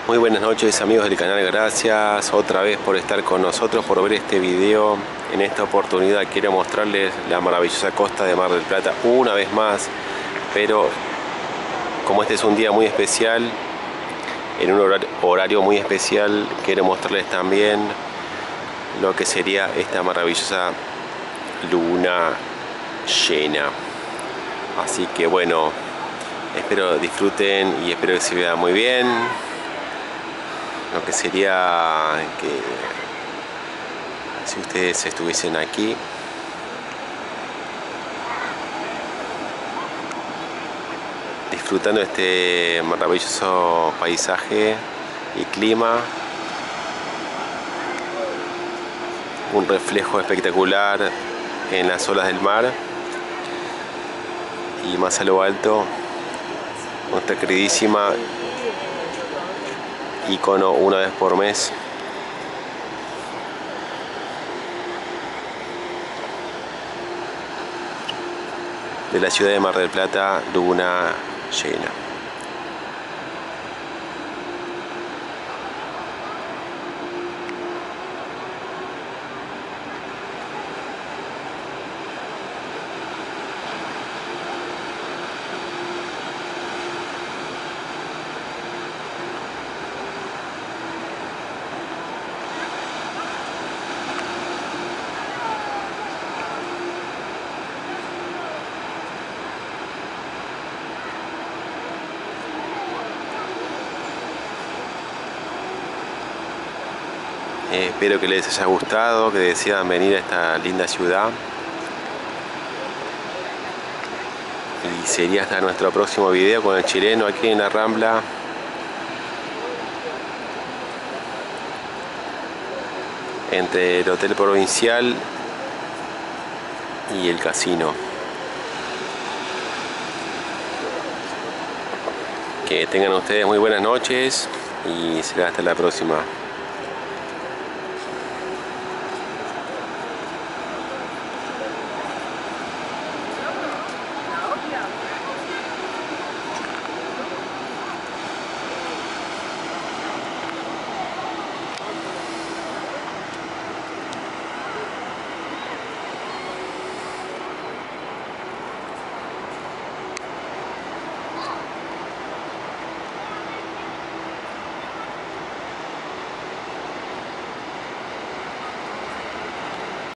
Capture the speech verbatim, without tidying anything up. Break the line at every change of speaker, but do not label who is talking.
Muy buenas noches amigos del canal, gracias otra vez por estar con nosotros, por ver este video. En esta oportunidad quiero mostrarles la maravillosa costa de Mar del Plata una vez más, pero como este es un día muy especial, en un horario, horario muy especial, quiero mostrarles también lo que sería esta maravillosa luna llena. Así que bueno, espero disfruten y espero que se vea muy bien. Lo que sería que si ustedes estuviesen aquí, disfrutando este maravilloso paisaje y clima, un reflejo espectacular en las olas del mar, y más a lo alto nuestra queridísima icono una vez por mes, de la ciudad de Mar del Plata, luna llena. Eh, espero que les haya gustado, que decidan venir a esta linda ciudad. Y sería hasta nuestro próximo video con el chileno aquí en la Rambla. Entre el Hotel Provincial y el casino. Que tengan ustedes muy buenas noches y será hasta la próxima.